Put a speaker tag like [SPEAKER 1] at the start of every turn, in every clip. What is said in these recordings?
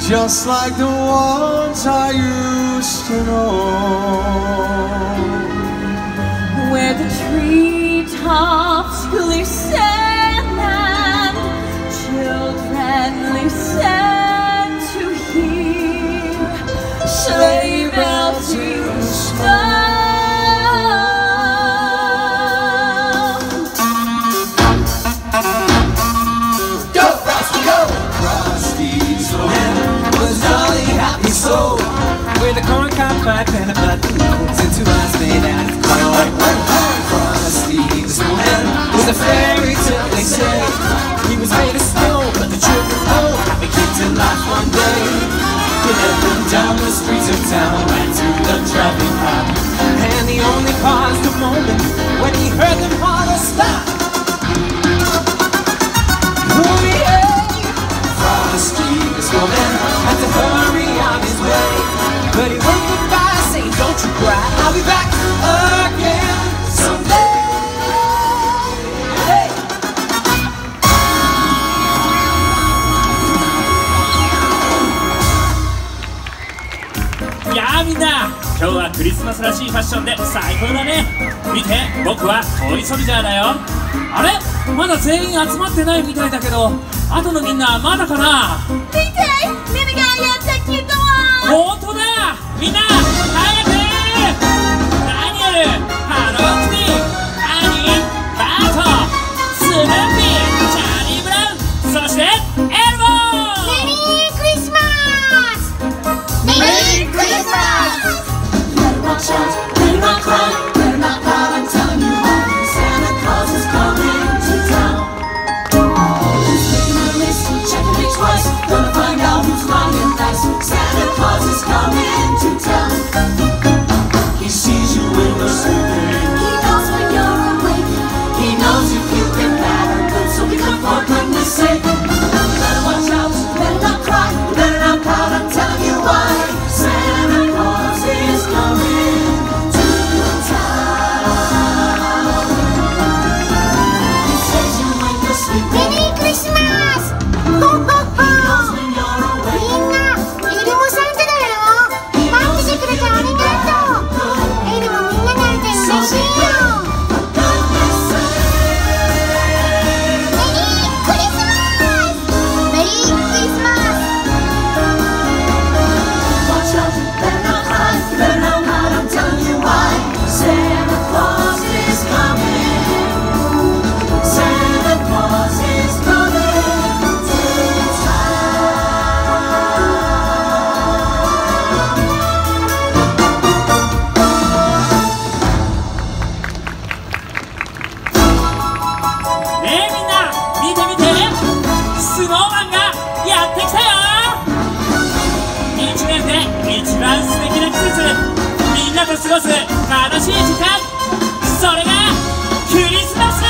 [SPEAKER 1] just like the ones I used to know,
[SPEAKER 2] where the treetops glisten and children listen to hear sleigh bells in snow.
[SPEAKER 3] With a corncob pipe and a button moves into eyes made out of gold. Frosty the Snowman was a fairy tale, they say. He was made of snow, but the children know how he came to life one day. He led them down the streets of town, right to the traffic cop. And he only paused a moment when he heard them holler, "Stop!" Oh yeah! Frosty the Snowman had to hurry on his way. But he waved goodbye, saying, "Don't you cry, I'll be back again someday." Hey!
[SPEAKER 4] やあみんな、今日はクリスマスらしいファッションで最高だね。見て、僕はトイソルジャーだよ。あれ、まだ全員集まってないみたいだけど、あとのみんなまだかな。
[SPEAKER 2] 見て、ミミがやってきたわ。
[SPEAKER 4] 本当だ、みんな早く。ダニエル、ハローキティ、アニー、バート、スヌーピー、チャーリー・ブラウン、そしてエルボー。
[SPEAKER 2] メリークリスマス。メリークリスマス。
[SPEAKER 5] Better watch out, better not cry, better not pout, I'm telling you why. Santa Claus is coming to town. Who's making a list, checking it twice, gonna find out who's lying nice. Santa Claus is coming to town. He sees you when you're sleeping. He knows when you're awake. He knows if you've been bad or good, so become for goodness sake. Better watch out, better not cry, better not pout, I'm telling you why. Santa Claus is coming to town. He sees you when you're sleeping.
[SPEAKER 2] メリークリスマス。ほっほっほ。
[SPEAKER 5] He knows when you're
[SPEAKER 2] み
[SPEAKER 5] awake.
[SPEAKER 2] んな、エルモサンタだよ。待っててくれてありがとう。エルもみんなに会えて嬉しいよ。メリークリスマス。メリークリスマス。
[SPEAKER 5] Watch out, better not cry, better not pout, I'm telling you why. Santa Claus is coming. Santa Claus is coming to town.
[SPEAKER 4] ねえみんな、見て見て、スノーマンがやってきたよ。1年で一番素敵な季節、みんなと過ごす楽しい時間、それがクリスマス。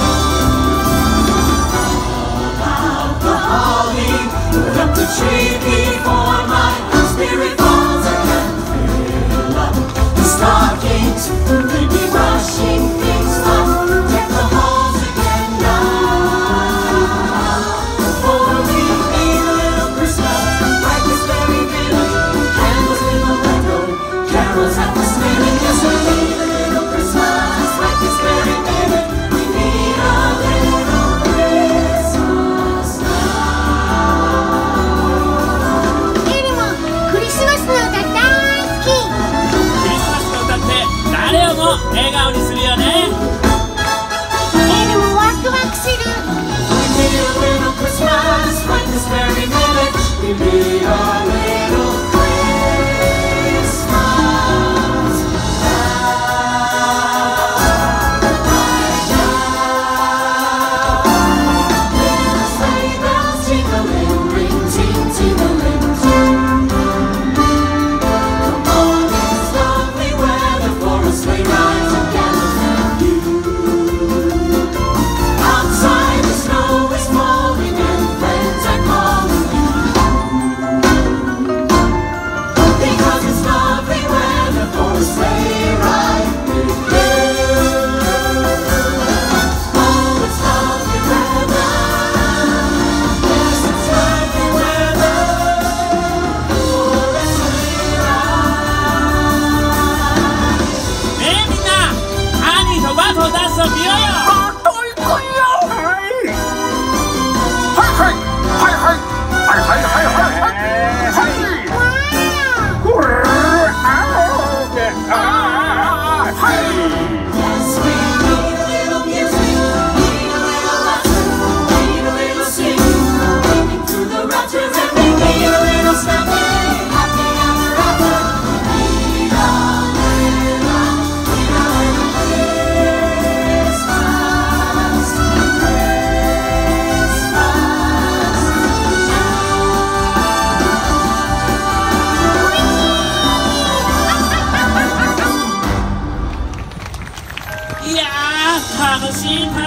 [SPEAKER 5] Out the holly, put up the tree before my spirit falls again. Fill up the stockings, baby brushing things off. Deck the halls again now. For we need a little Christmas, like this very minute. Candles in the window, carols at the spinning. Yes, we need a little Christmas, like this very minute. We need a little Christmas now.
[SPEAKER 2] エルもクリスマスの歌大好き。
[SPEAKER 4] クリスマスの歌って誰をも笑顔にするよね。
[SPEAKER 2] エルもワクワクする。
[SPEAKER 5] We need a little Christmas, right this very minute. We need a little Christmas right now. Little sleigh bells jingling, ring ting tingling. Come on, it's lovely weather for a sleigh ride together with you. Outside the snow is falling and friends are calling you. Because it's lovely weather for a sleigh ride with you. Oh, it's lovely weather. Yes, it's lovely weather.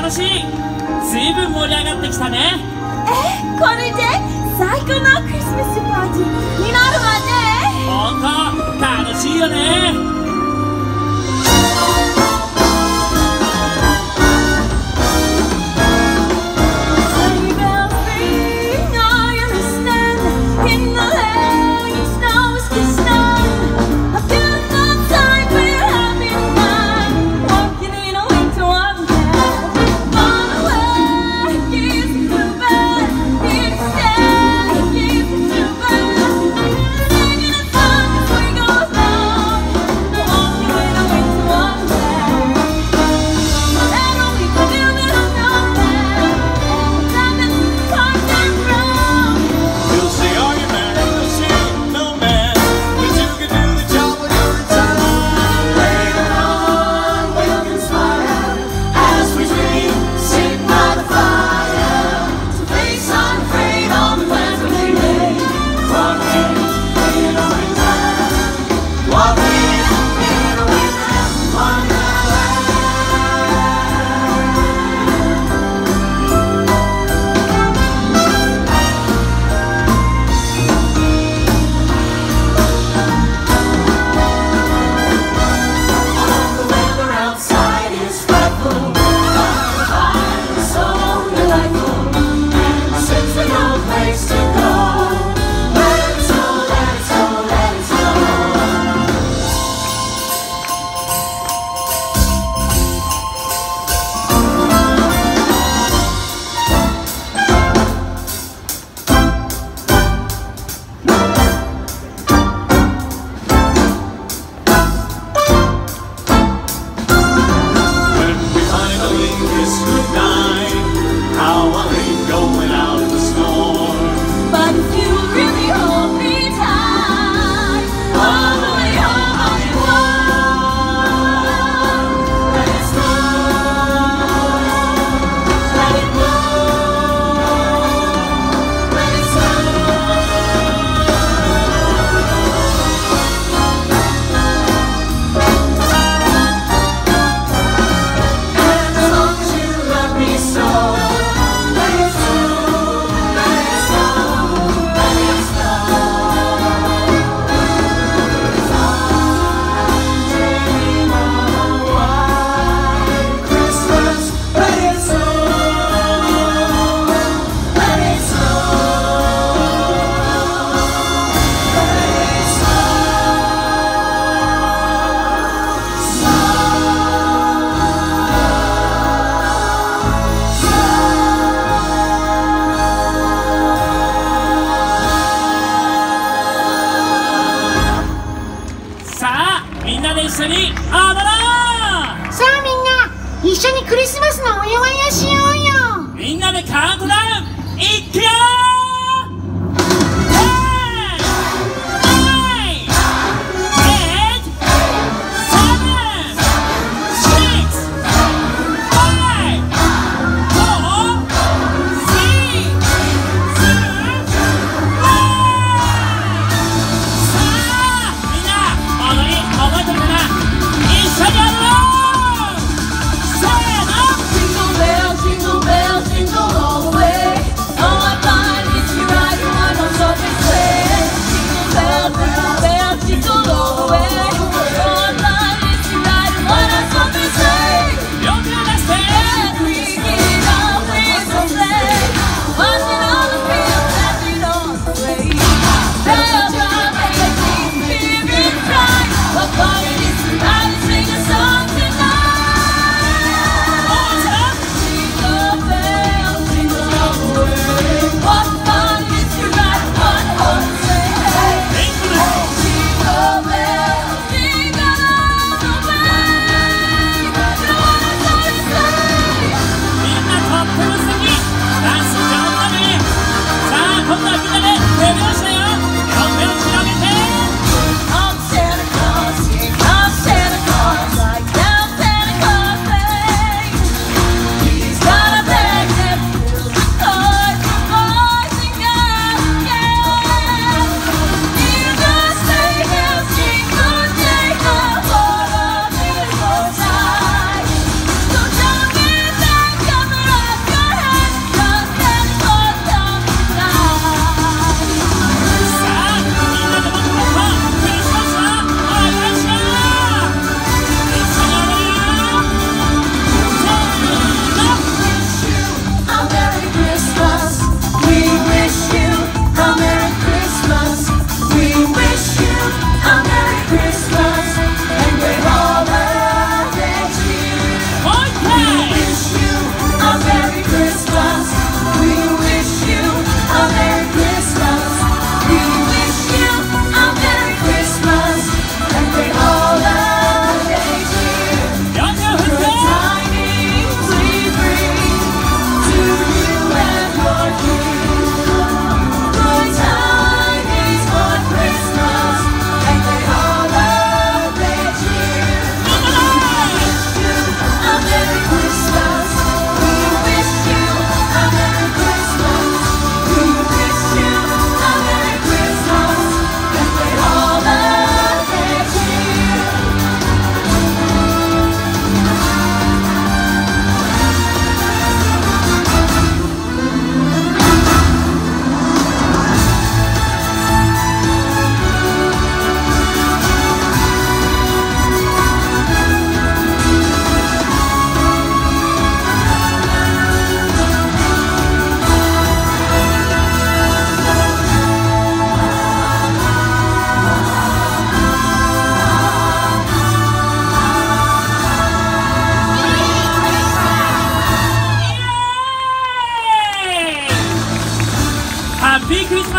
[SPEAKER 4] 楽しい。ずいぶん盛り上がってきたね。
[SPEAKER 6] これで最高のクリスマスパーティーになるわね。
[SPEAKER 4] ほんと楽しいよね。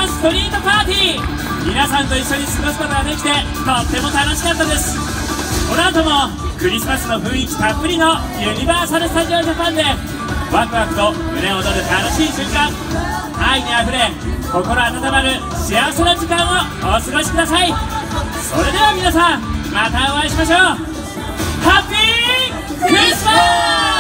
[SPEAKER 4] ストリートパーティー、皆さんと一緒に過ごすことができてとっても楽しかったです。この後もクリスマスの雰囲気たっぷりのユニバーサル・スタジオ・ジャパンでワクワクと胸躍る楽しい瞬間、愛にあふれ心温まる幸せな時間をお過ごしください。それでは皆さん、またお会いしましょう。ハッピークリスマス。